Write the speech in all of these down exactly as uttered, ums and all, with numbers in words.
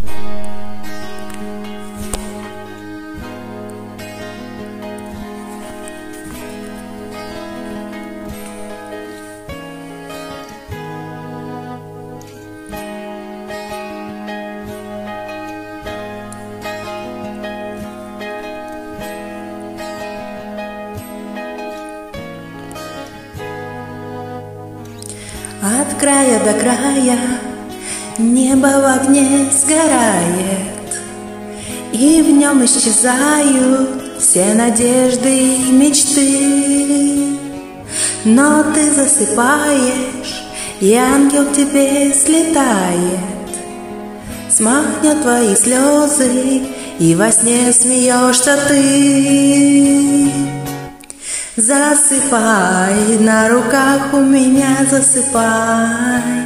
От края до края небо в огне сгорает, и в нем исчезают все надежды и мечты. Но ты засыпаешь, и ангел к тебе слетает, смахнет твои слезы, и во сне смеешься ты. Засыпай, на руках у меня засыпай,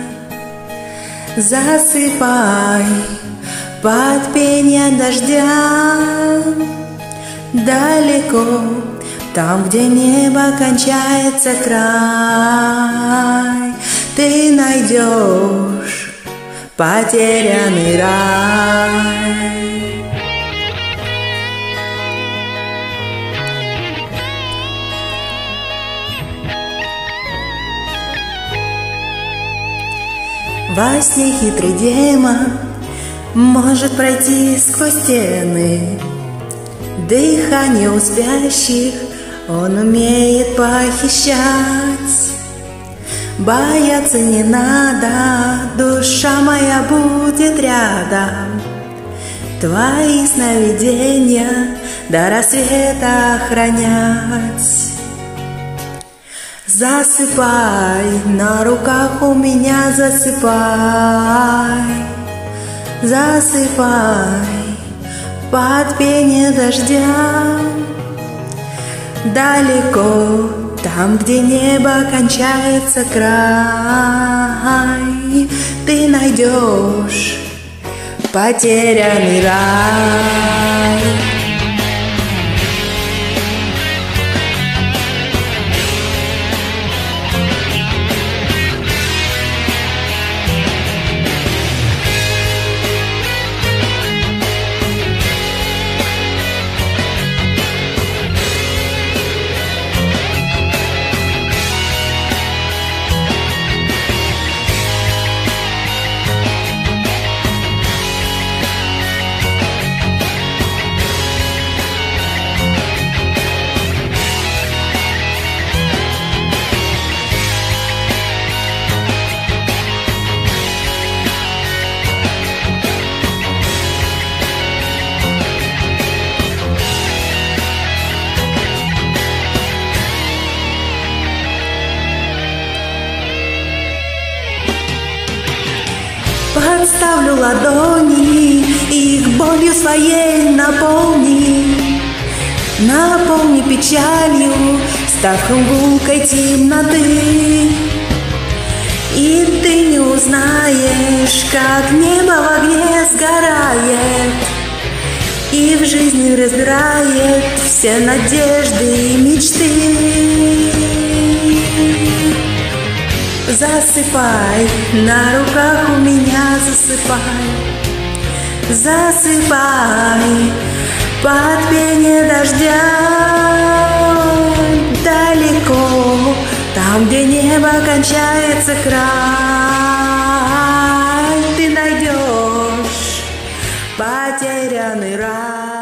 засыпай под пение дождя. Далеко, там, где небо кончается край, ты найдешь потерянный рай. Во сне хитрый демон может пройти сквозь стены, дыхание у спящих он умеет похищать. Бояться не надо, душа моя будет рядом, твои сновидения до рассвета охранять. Засыпай, на руках у меня засыпай, засыпай под пение дождя. Далеко, там, где небо кончается край, ты найдешь потерянный рай. Подставлю ладони, их болью своей наполни, наполни печалью, став гулкой темноты. И ты не узнаешь, как небо в огне сгорает, и в жизни разбирает все надежды и мечты. Засыпай, на руках у меня засыпай, засыпай под пение дождя. Далеко, там, где небо кончается край, ты найдешь потерянный рай.